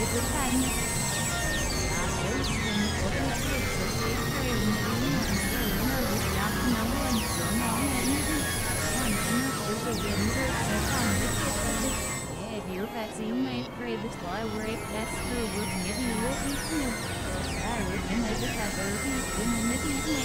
You may pray this lie rate that's true with maybe you will be new. I would be maybe have a reason in the evening.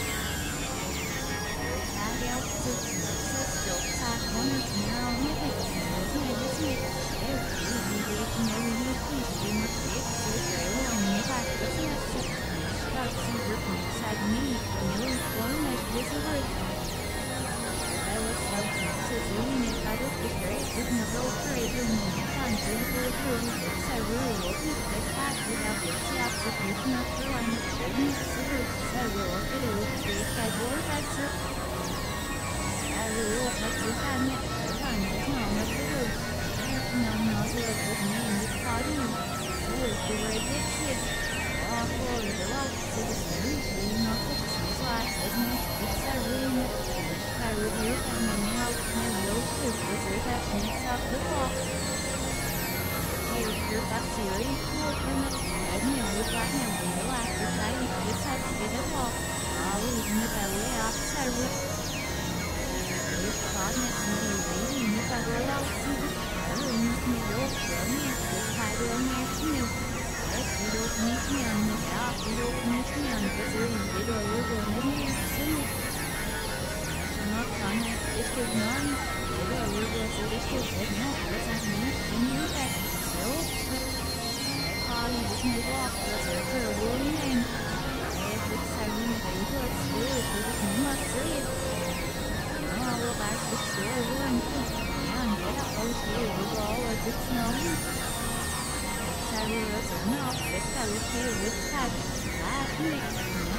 I doubt to such still pack one of now maybe medicine. Every never use these be much so very long if I could not sit. Start to rip inside me, new one like this word. I was so doing it out of the grave with no trade in the time to the room. I really will keep the cat without the application of the line of trading scissors. I will do the casual answer. I will have to find it. Find the town of the room. No nozzle of the name is party. With the way they kid. All for the love to the street. We know that she's like it's a room. I review and now my real truth was that makes up the law. You're back to your equal and I know we got him in the last time this has to get a law. I'll leave me that way outside with this partners may be waiting if I will out to the other news me will from me this title on my new. You don't meet me on the out, you don't meet me on the room, you don't need to me. Not on it, it's good none. We will do this to it, no, doesn't mean in you that. So, I call you with my walk, that's a her warning name. If it's a room, they will still do this much serious. No, I will back the store one. And get up those here with all of this knowing. It's a real enough, it's a little with that. Last week,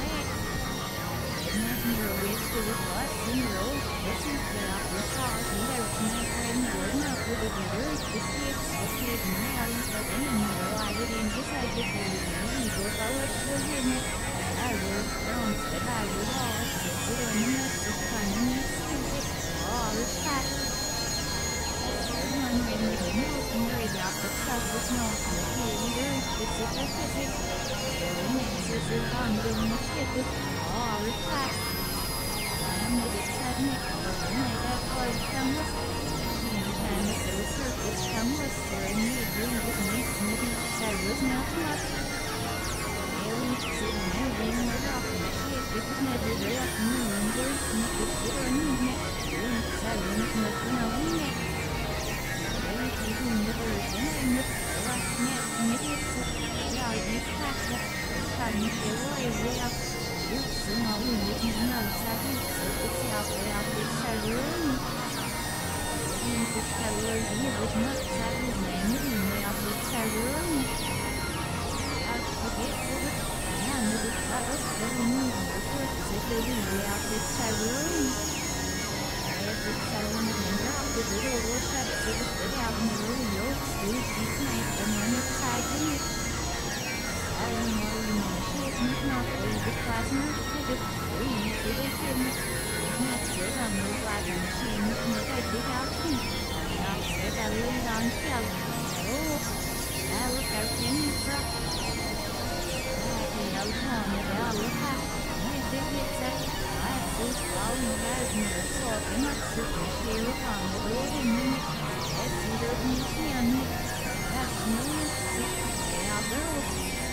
you're with the bus in the road, listen to the car, either my friend would not with the words to see it, okay, my island, but anymore, I didn't decide to do it, maybe go forward to him. I will from the bag with all, so the minutes to find me, stupid, all the fact. Everyone made me know, and read out the stuff with no, the leader, specific physics, the mixes is on the mosquito, all the fact. I made it submit, but I got quite stomach. And so surface stomach, or I need to do with me, maybe I was not much. Alien to the moving or off the ship, it was never there up in the room, or not the shit or need me. Doing silent, nothing of me. Very people never again, the last net, maybe it's a value factor. Time to get way up. You soon all we need to know exactly so it's out there out this room. In this cellar, you would not exactly name it in the out this room. Out to get to the and the colors that we need to put the out this room. Every cellar member of the little shut to the fit out in the room, you'll see this night and then it's side in it. I don't know, it's not really the plasma, it's a green, it's a not sure on the plasma machine, it's not like the outfit. Not sure that we're on shelf. Oh, I look at any truck. I think I'll tell me that I'll look at. I think it's a glasses, all you guys never saw them up to the share on the road in minute. That's either museum. That's no sick. Yeah, girls.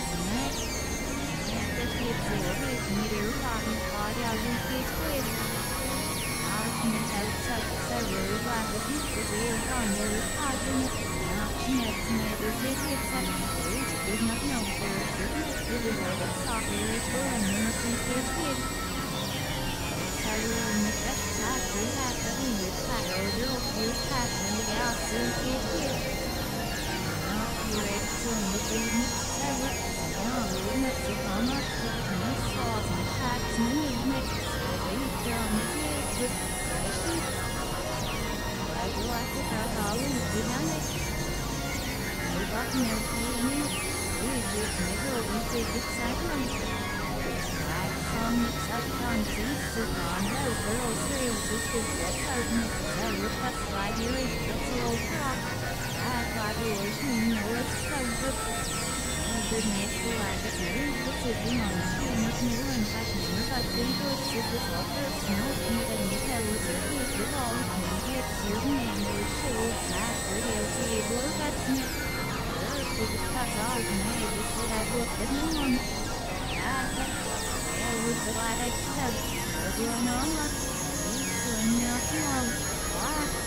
The kids always need a rotten body out in case with. Our kids have such several glasses because they are on the recording. Now, next night is the kids at least did not know there is really well the soccer is going in the previous kid. Several in the best class we have to be with that or little few class in the outside kid. Now, here it's soon the business several. We must be on our foot and we saw some shots and movements. They down the field with the sheep. I go after that all in the dynamic. We got no feeling. We just never we take it silent. I saw mix up on pieces on the girls' services to get out mix. I look at slide here, it's a little crop. I thought it was, it's so good. the next life is sitting on a famous new and fashionable but dangerous surface of the snow and the intelligence with all immediate using English shows that the table that's new. The discuss all the neighbors that I looked at no one. There was the light I said, but you're not. It's enough now. What?